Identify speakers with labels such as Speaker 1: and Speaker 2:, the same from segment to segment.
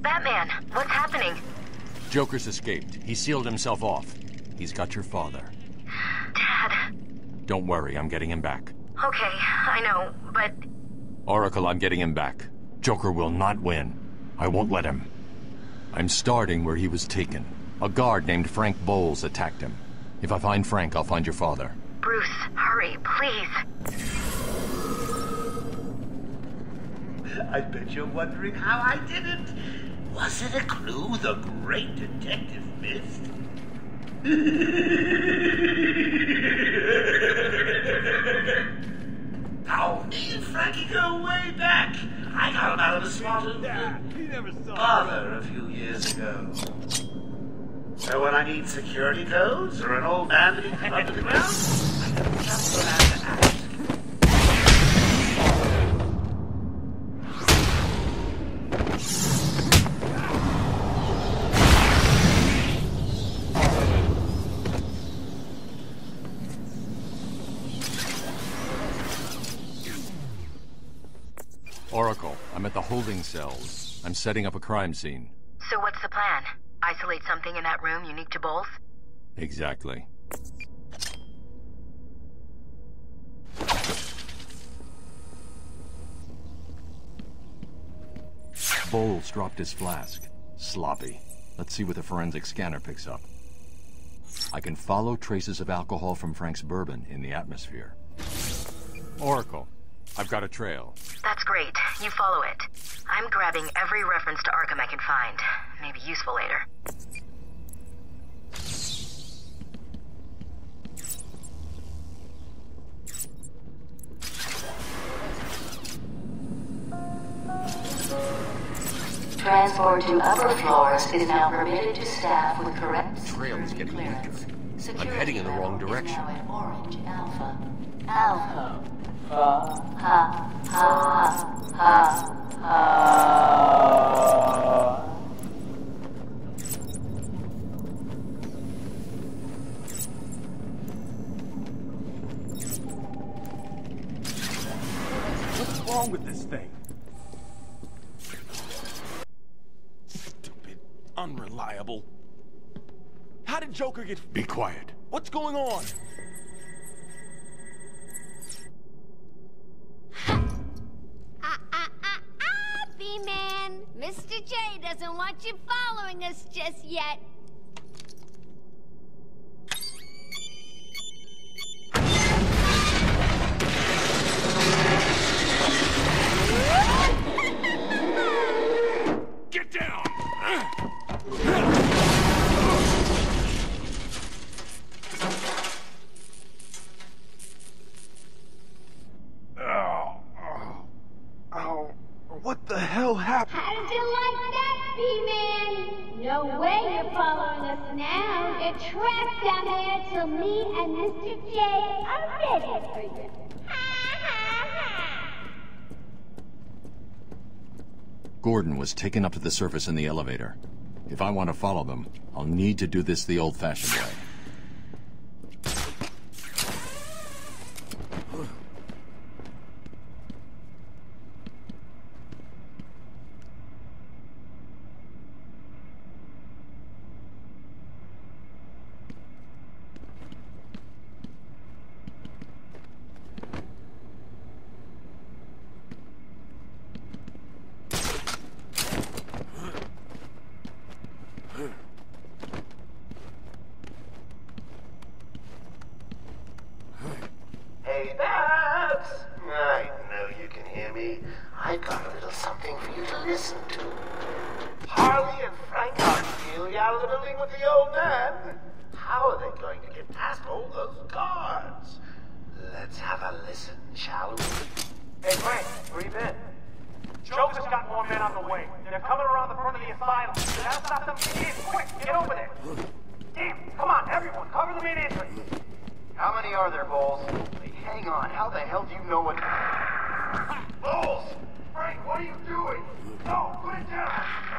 Speaker 1: Batman, what's happening?
Speaker 2: Joker's escaped. He sealed himself off. He's got your father.
Speaker 1: Dad.
Speaker 2: Don't worry, I'm getting him back.
Speaker 1: Okay, I know, but...
Speaker 2: Oracle, I'm getting him back. Joker will not win. I won't let him. I'm starting where he was taken. A guard named Frank Bowles attacked him. If I find Frank, I'll find your father.
Speaker 1: Bruce, hurry, please.
Speaker 3: I bet you're wondering how I did it. Was it a clue the great detective missed? Oh, me and Frankie go way back. I got him out of the swamp. Bother a few years ago. So when I need security codes or an old man to be from under the ground, I can just go out and ask.
Speaker 2: Oracle, I'm at the holding cells. I'm setting up a crime scene.
Speaker 1: So what's the plan? Isolate something in that room unique to Bowles?
Speaker 2: Exactly. Bowles dropped his flask. Sloppy. Let's see what the forensic scanner picks up. I can follow traces of alcohol from Frank's bourbon in the atmosphere. Oracle, I've got a trail.
Speaker 1: That's great. You follow it. I'm grabbing every reference to Arkham I can find. Maybe useful later.
Speaker 4: Transport to upper floors is now permitted to staff with correct
Speaker 5: The trail is getting weaker. I'm heading in the wrong direction.
Speaker 4: Now at Orange Alpha. Alpha. Ha ha ha ha.
Speaker 6: What's wrong with this thing? Stupid. Unreliable. How did Joker get...
Speaker 2: Be quiet.
Speaker 6: What's going on?
Speaker 7: B-Man, Mr. J doesn't want you following us just yet.
Speaker 6: Get down! What the hell happened?
Speaker 7: How did you like that, B-Man? No way you're following us now. You're trapped down there till me and Mr. J are ready for you.
Speaker 2: Gordon was taken up to the surface in the elevator. If I want to follow them, I'll need to do this the old-fashioned way.
Speaker 3: Hey, Babs! I know you can hear me. I've got a little something for you to listen to. Harley and Frank are nearly out of the building with the old man. How are they going to get past all those guards? Let's have a listen, shall we?
Speaker 8: Hey, Frank, where you been? Joker's got more men on the way. They're coming around the front of the asylum. You gotta stop them. Quick, get over there. Damn, come on, everyone, cover the main entrance.
Speaker 9: How many are there, Bowles? Hey, hang on, how the hell do you know what...
Speaker 8: Bowles! Frank, what are you doing? No, put it down!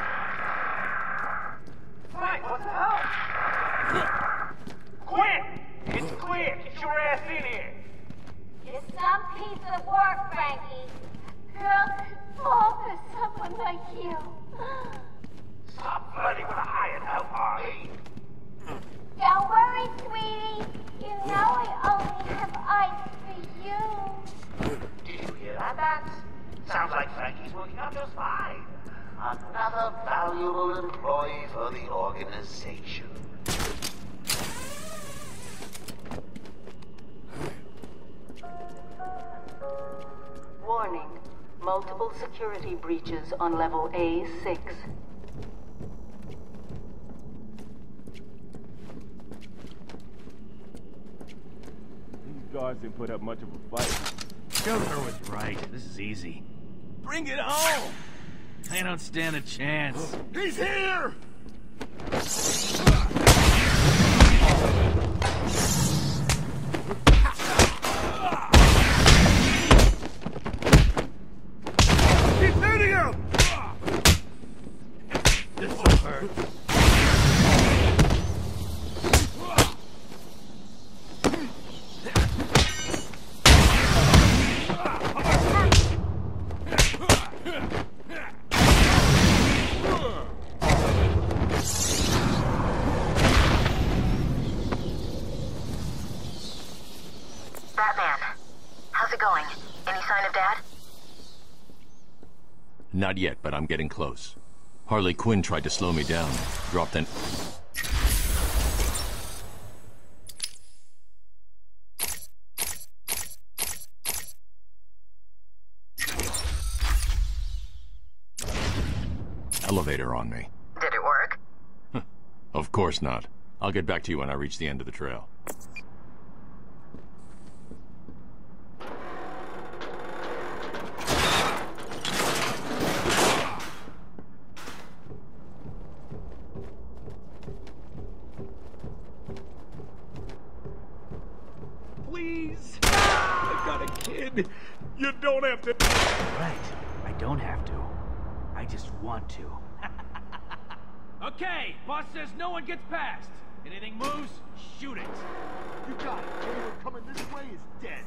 Speaker 8: Frank, what the hell? Quinn! It's clear. Get your ass in here.
Speaker 7: You're some piece of work, Frankie. Girls could fall for someone like you.
Speaker 3: Bats? Sounds like Frankie's working out just fine. Another valuable employee for the organization.
Speaker 4: Warning. Multiple security breaches on level A6.
Speaker 10: These guards didn't put up much of a fight.
Speaker 11: Joker was right. This is easy. Bring it home! I don't stand a chance.
Speaker 6: He's here!
Speaker 11: Keep hitting him! This'll hurt.
Speaker 1: Batman, how's it going? Any sign of Dad?
Speaker 2: Not yet, but I'm getting close. Harley Quinn tried to slow me down. Dropped an... elevator on me.
Speaker 1: Did it work?
Speaker 2: Of course not. I'll get back to you when I reach the end of the trail.
Speaker 10: Please! I got a kid. You don't have to...
Speaker 11: Right. I don't have to. I just want to. Okay, boss says no one gets past. Anything moves, shoot it.
Speaker 6: You got it. Anyone coming this way is dead.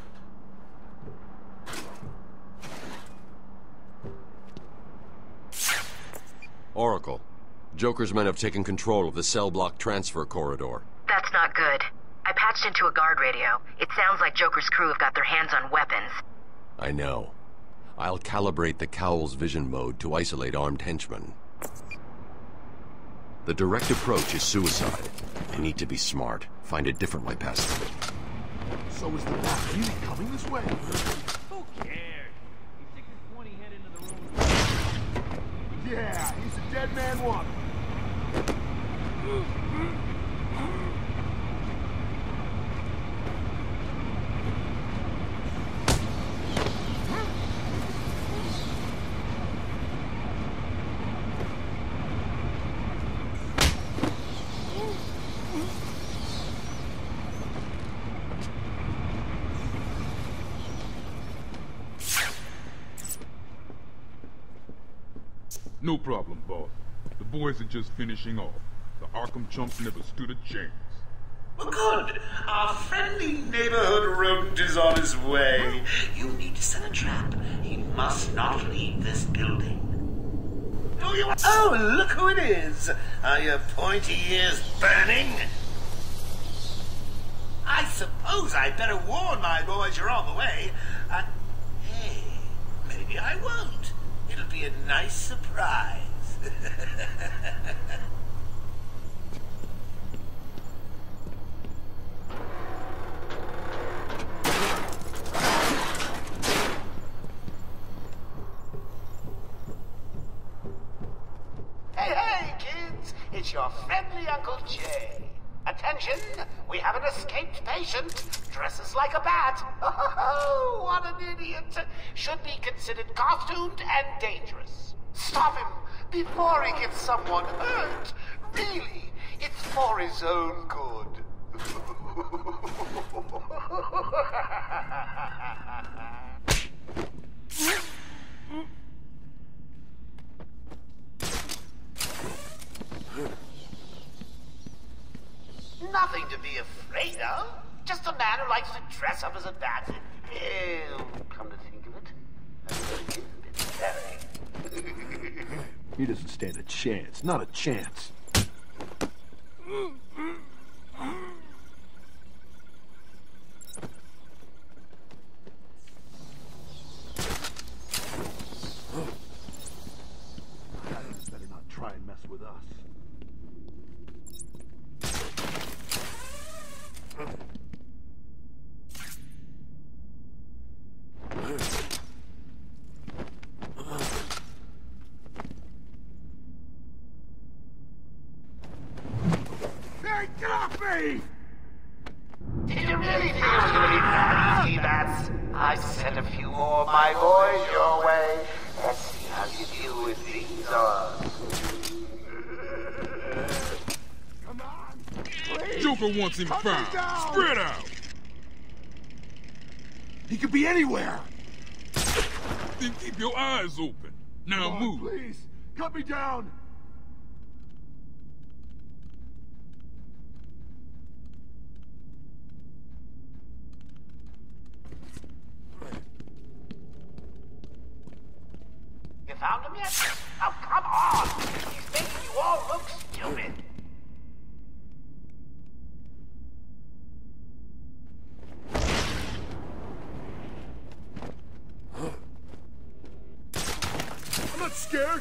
Speaker 5: Oracle. Joker's men have taken control of the cell block transfer corridor.
Speaker 1: That's not good. I patched into a guard radio. It sounds like Joker's crew have got their hands on weapons.
Speaker 5: I know. I'll calibrate the Cowl's vision mode to isolate armed henchmen. The direct approach is suicide. I need to be smart. Find a different way past them.
Speaker 6: So is the boss really coming this way?
Speaker 11: Who cares? He sticks his pointy head into the room.
Speaker 6: Yeah, he's a dead man walking.
Speaker 12: No problem, boss. The boys are just finishing off. The Arkham chumps never stood a chance.
Speaker 3: Good. Our friendly neighborhood rodent is on his way. You need to set a trap. He must not leave this building. Do you? Oh, look who it is. Are your pointy ears burning? I suppose I'd better warn my boys you're on the way. Hey, maybe I won't. It'll be a nice surprise. Hey, kids! It's your friendly Uncle Jay. Attention! We have an escaped patient. Dresses like a bat. Oh, what an idiot! Should be considered costumed and dangerous. Stop him before he gets someone hurt. Really, it's for his own good. Nothing to be afraid of. Just a man who likes to dress up as a bat. Come to think of it, that is a bit daring.
Speaker 6: He doesn't stand a chance. Not a chance.
Speaker 10: away!
Speaker 3: Did you really think it was gonna be that easy, Bats? I sent a few more of my boys your way. Let's see how you deal with these odds.
Speaker 10: Come on! Please!
Speaker 12: Joker wants him found. Spread out!
Speaker 10: He could be anywhere!
Speaker 12: Then keep your eyes open. Now
Speaker 10: Come on,
Speaker 12: move.
Speaker 10: please! Cut me down!
Speaker 3: You found him yet? Oh, come on! He's making you all look stupid.
Speaker 10: I'm not scared!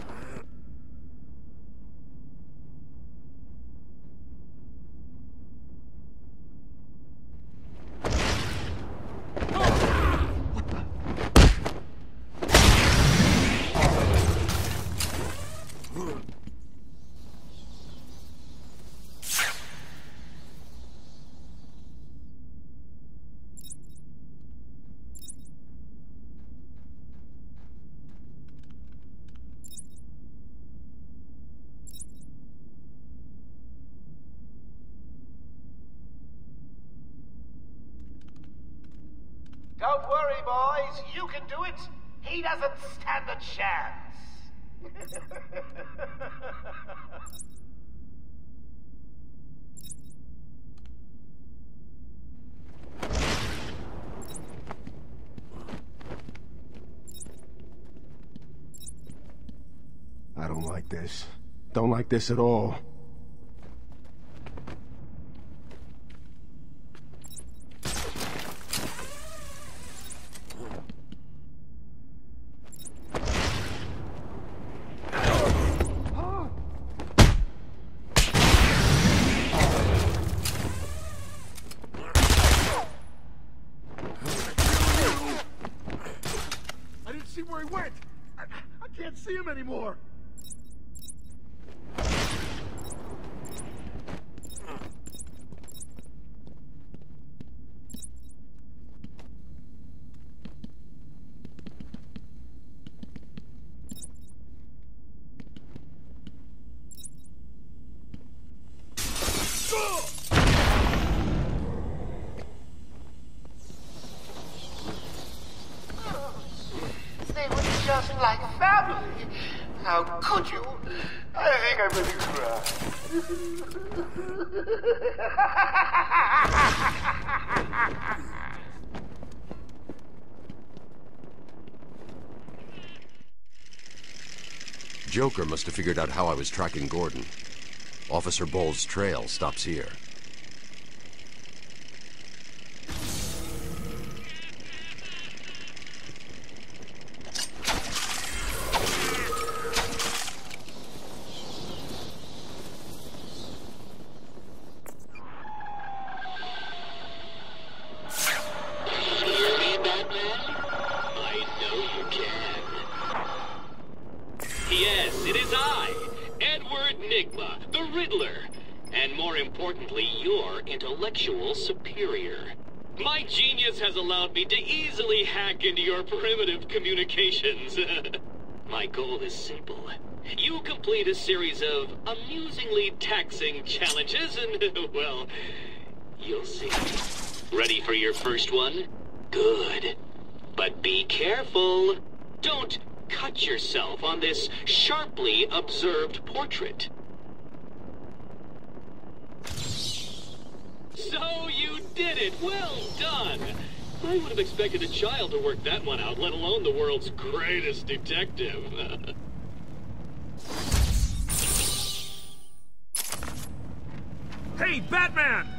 Speaker 3: Don't worry, boys. You can do it. He doesn't stand a chance.
Speaker 10: I don't like this. Don't like this at all. I didn't see where he went. I can't see him anymore.
Speaker 3: They were just like family. How could you? I think I'm going to cry.
Speaker 5: Joker must have figured out how I was tracking Gordon. Officer Bowles' trail stops here.
Speaker 13: Yes, it is I, Edward Nigma, the Riddler, and more importantly, your intellectual superior. My genius has allowed me to easily hack into your primitive communications. My goal is simple. You complete a series of amusingly taxing challenges and, well, you'll see. Ready for your first one? Good. But be careful. Don't cut yourself on this sharply observed portrait. So you did it! Well done! I would have expected a child to work that one out, let alone the world's greatest detective.
Speaker 10: Hey, Batman!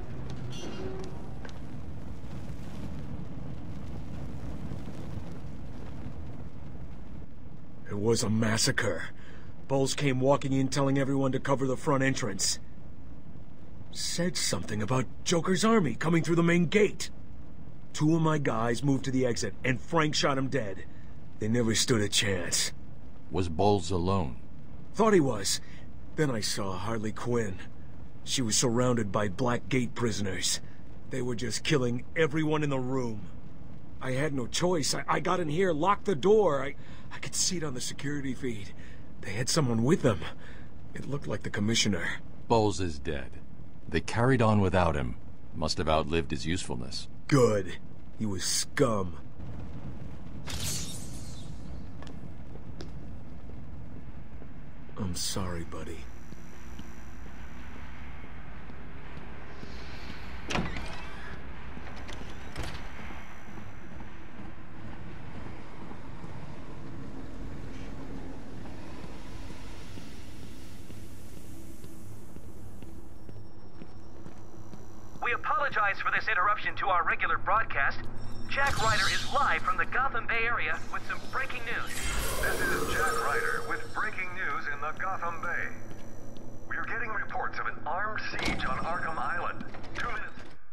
Speaker 10: It was a massacre. Bowles came walking in telling everyone to cover the front entrance. Said something about Joker's army coming through the main gate. 2 of my guys moved to the exit, and Frank shot him dead. They never stood a chance.
Speaker 2: Was Bowles alone?
Speaker 10: Thought he was. Then I saw Harley Quinn. She was surrounded by Black Gate prisoners. They were just killing everyone in the room. I had no choice. I got in here, locked the door. I could see it on the security feed. They had someone with them. It looked like the commissioner.
Speaker 2: Bowles is dead. They carried on without him. Must have outlived his usefulness.
Speaker 10: Good. He was scum. I'm sorry, buddy.
Speaker 8: We apologize for this interruption to our regular broadcast. Jack Ryder is live from the Gotham Bay Area with some breaking news.
Speaker 14: This is Jack Ryder with breaking news in the Gotham Bay. We are getting reports of an armed siege on Arkham Island. 2 minutes.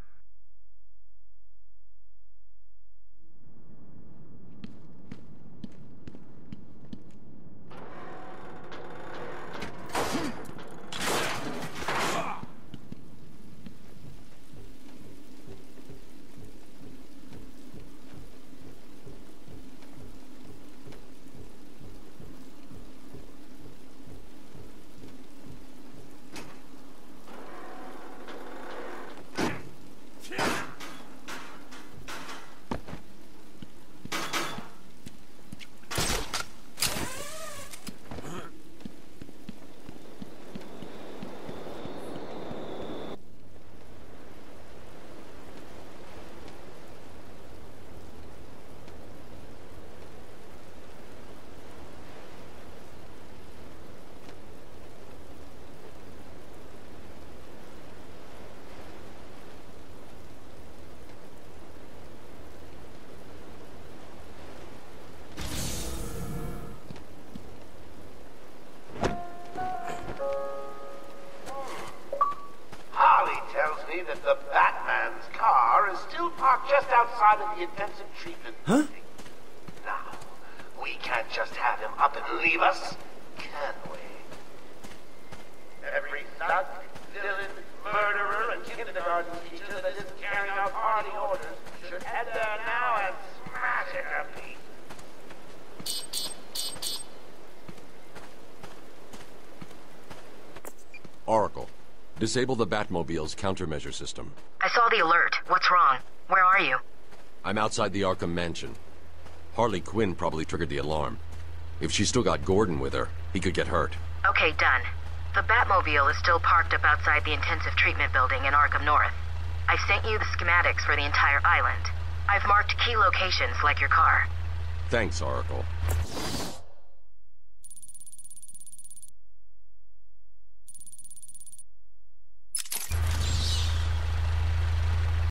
Speaker 3: That the Batman's car is still parked just outside of the intensive treatment building. Now, we can't just have him up and leave us, can we? Every thug, villain, murderer, and kindergarten teacher that isn't carrying out party orders should head there now and smash it up.
Speaker 5: Oracle. Disable the Batmobile's countermeasure system.
Speaker 1: I saw the alert. What's wrong? Where are you?
Speaker 5: I'm outside the Arkham Mansion. Harley Quinn probably triggered the alarm. If she still got Gordon with her, he could get hurt.
Speaker 1: Okay, done. The Batmobile is still parked up outside the intensive treatment building in Arkham North. I've sent you the schematics for the entire island. I've marked key locations like your car.
Speaker 5: Thanks, Oracle.